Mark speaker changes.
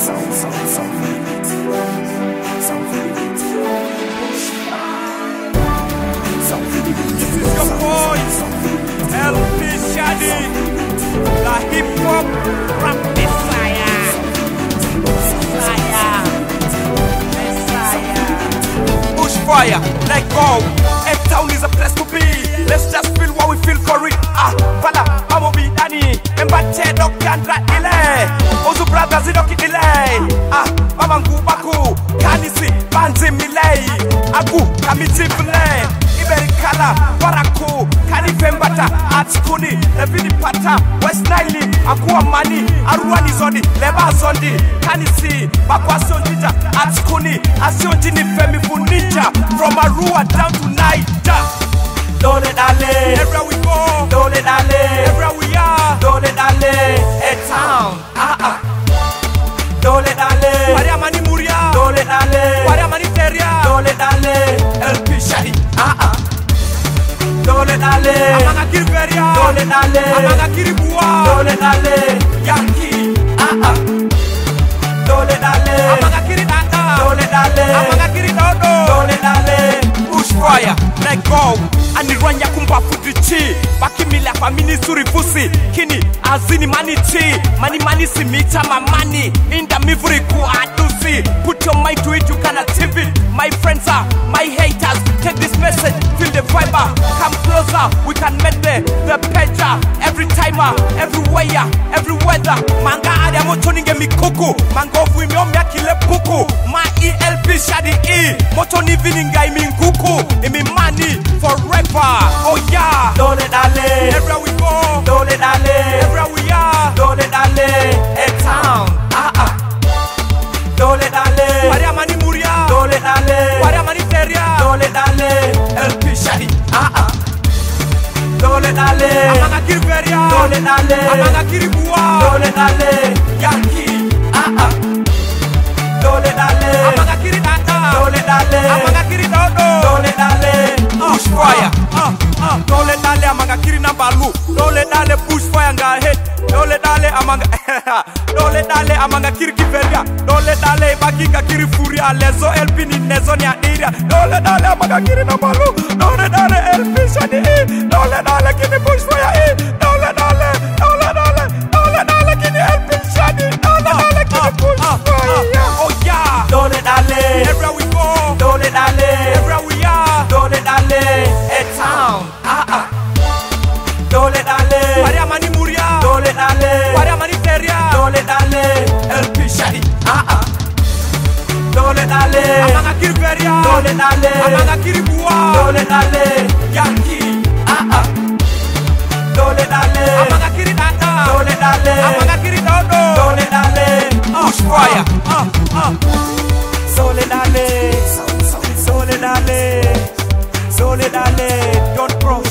Speaker 1: hip-hop rap Messiah. Bushfire, let go. F-Town is a place to be. Let's just feel what we feel for it. Fala, amo bi dani. Mbate dokandra ile. Ozu brothers idoki ile. Mama ngubaku. Kanisi, banzi milei. Agu, kamiti vile. Iberikala, Waraku, Kanifembata, Atskuni, Levini Pata, West Nile, Akua Mani, Aruani Zondi, Leba Zondi, Kanisi, Bakwason Ninja, Atskuni, Asionjini Femi Funija, from Arua down to Naija. Dole Dale, everywhere we go, Dole Dale, everywhere we are, Dole Dale, a town, Dole Dale, Mariamani Muria, Dole Dale, Mariamani Teria, Dole Dale, LP Shadi, Dole Dale, Amanga Kiriberia, Dole Dale, Amanga Kiribua, Dole Dale, Yankee, Dole Dale, Amanga Kirinata, Dole Dale, Amanga Kirinodo, Dole Dale, Bushfire, let go. Anirwanya kumba fudichi, bakimila famini surifusi, kini azini manichi, mani simita mamani, inda mivuri kuadusi. Put your mind to it, you can achieve it. My friends are my haters. Take this message, feel the vibe. Come closer, we can make the pager. Every timer, everywhere, every weather. Manga ade moto ninge mikuku, mango fui miomya kile puku. Ma ELP shadi E, moto ni vininga iminguku, imi money forever. Oh yeah, Dole Dale, everywhere we go, Dole Dale, everywhere we are, Dole Dale, a town, Dole Dale, Mariamani Muria, Dole Dale, Mariamani Teria, Dole Dale, LP Shadi, Dole Dale, Amanga Kiriberia, Dole Dale, Amanga Kiribua, Dole Dale, Yankee, Dole Dale, Amanga Kirinata, Dole Dale, Amanga Kirinodo, Dole Dale, Bushfire, Dole Dale, Amanga Kirinambalu, Dole Dale, Bushfire nga head, Dole Dale, Amanga, Dole Dale, Amanga Kiriberia, Dole Dale, Baginga Kirifuria, Lezo LP ni Nezonia area, Dole Dale, Amanga Kirinambalu, Dole Dale, LP Shadi Dole Dale, Kini Bushfire Dole Dale, Dole Dale, Dole Dale, Kini LP Shadi, Dole Dale, Kini Bushfire. Oh yeah, Dole Dale, everywhere we go, Dole Dale, everywhere we are, Dole Dale, a town, Dole Dale, Mariamani Muria, Dole Dale, Mariamani Teria, Dole Dale, LP Shadi, Dole Dale, Amanga Kiriberia, Dole Dale, Amanga Kiribua, Dole Dale, Yankee, Dole Dale, Amanga Kirinata, Dole Dale, Amanga Kirinodo, Dole Dale, Bushfire, Dole Dale, Dole Dale, Dole Dale, don't cross.